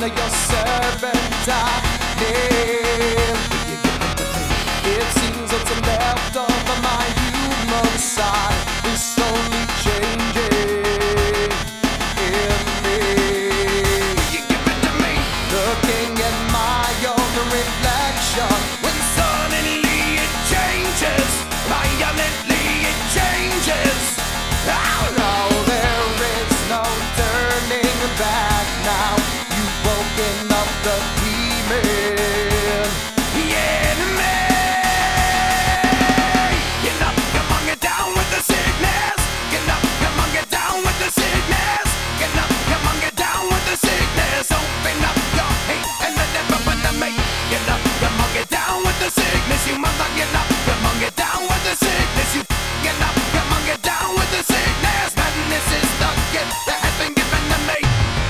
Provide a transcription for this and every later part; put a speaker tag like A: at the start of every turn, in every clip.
A: your servant I live. It seems what's left of my human side is slowly changing in me. You give it to me, looking at my own reflection. When suddenly it changes, violently it changes. Oh no, there is no turning back now. You've woken up the demon. Yeah, me. Get up, come on, get down with the sickness. Get up, come on, get down with the sickness. Get up, come on, get down with the sickness. Open up your hate and let it open to me. Get up, come on, get down with the sickness. You mother, get up, come on, get down with the sickness. You get up, come on, get down with the sickness. Madness is the gift that has been given to me.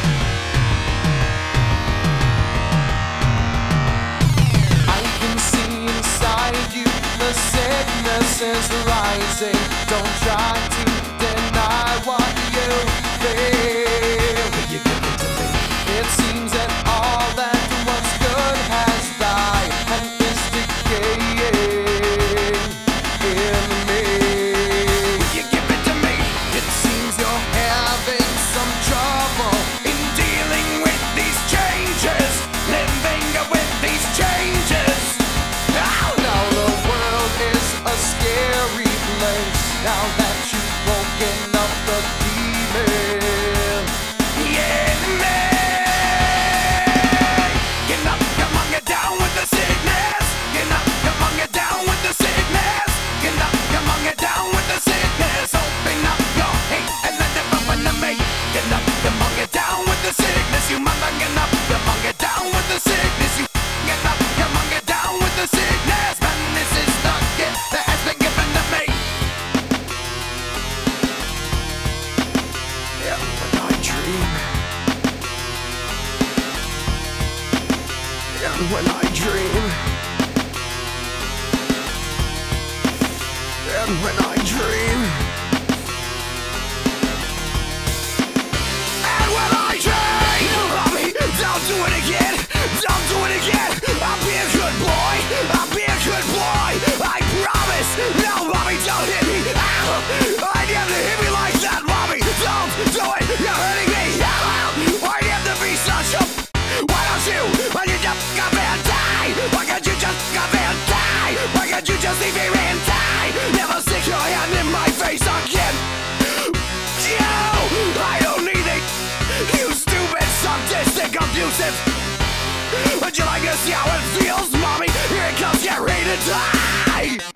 A: I can see inside you the sickness is rising. Don't try to deny what you feel. It seems that all that was good has died and is decaying in me. You give it to me. It seems you're having some trouble in dealing with these changes, living with these changes. Oh no, the world is a scary place now that you've woken up the demon. Yeah, me. Get up, come on, get down with the sickness. Get up, come on, get down with the sickness. Get up, come on, get down with the sickness. Open up your hate and let it open to me. Get up, come on, get down with the sickness. You mother, get up, come on, get down with the sickness. You get up, come on, get down with the sickness. Madness is the gift that has been given to me. Yeah, when I dream. Yeah, when I dream. And when I dream. And when I dream. Mommy, don't do it again. Don't do it again. I'll be a good boy. I'll be a good boy. I promise. No, mommy, don't hit me. Ow. I never hit me like that, mommy. Don't do it. You're hurting me. Ow. I have to be such a... Why don't you? When you just come and die. Why can't you just come and die? Why can't you just leave me and die? Never stick your hand in my face again. You, I don't need it. You stupid, sadistic, abusive. Would you like to see how it feels, mommy? Here it comes, get ready to die.